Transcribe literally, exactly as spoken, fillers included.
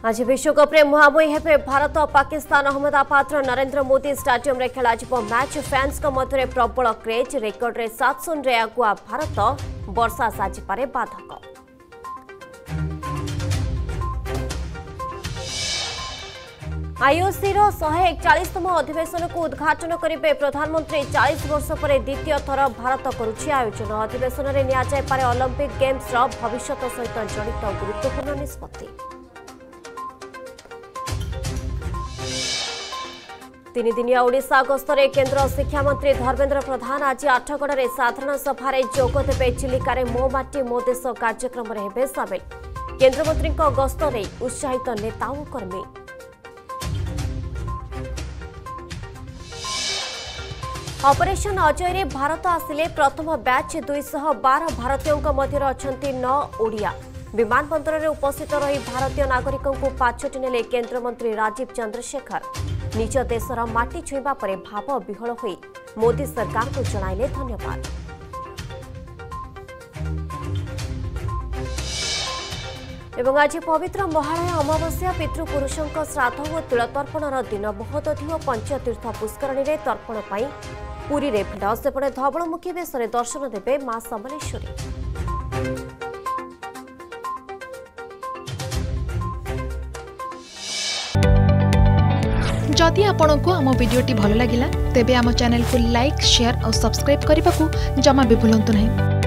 आज विश्वकप रे मुहांमुही हेबे भारत और पाकिस्तान। अहमदाबाद नरेंद्र मोदी स्टेडियम रे खेला मैच फैंस को मध्य प्रबल क्रेज। रेकर्ड रे सात शून्य रे आगुआ भारत। वर्षा साजिपारे बाधक। आईओसी रो एक सौ इकतालीस तम अधिवेशन को उद्घाटन करेंगे प्रधानमंत्री। चालीस वर्ष पर द्वितीय थर भारत करुछि आयोजन। अधिवेशन में नियाजाइपारे ओलंपिक गेम्स रो भविष्य सहित जड़ित गुरुत्वपूर्ण निष्पत्ति। तीन दिनिया ओडिशा गस्तरे केंद्र शिक्षा मंत्री धर्मेंद्र प्रधान आज आठगड़ में साधारण सभा जोगदेवे। चिलिकार मो माटी मो देश कार्यक्रम हेबे सामिल। केंद्रमंत्री गस्त नहीं उत्साहित नेता और कर्मी। ऑपरेशन अजय रे भारत आसिले प्रथम बैच दो सौ बारह भारतीयों मध्य अच्छा नौ ओडिया। विमानबंदर में उपस्थित रही भारतीय नागरिकों को पाछोटी नेले केंद्रमंत्री राजीव चंद्रशेखर। निज देशर माटी छुईबा परे भाव विहल होई मोदी सरकार को जणाइले धन्यवाद। एवं आज पवित्र महालय अमावास्या पितृपुरुषों श्राद्ध और तिलतर्पणर दिन। महोदधि और पंचतीर्थ पुष्करणी में तर्पण पाई पुरी रे भिड़। सेपटे धवलमुखी बेश दर्शन देवे मां समलेश्वरी। जदि आपंक आम भिडी भल लगा तेब आम चैनल को लाइक शेयर और सब्सक्राइब करने को जमा भी भूलु नहीं।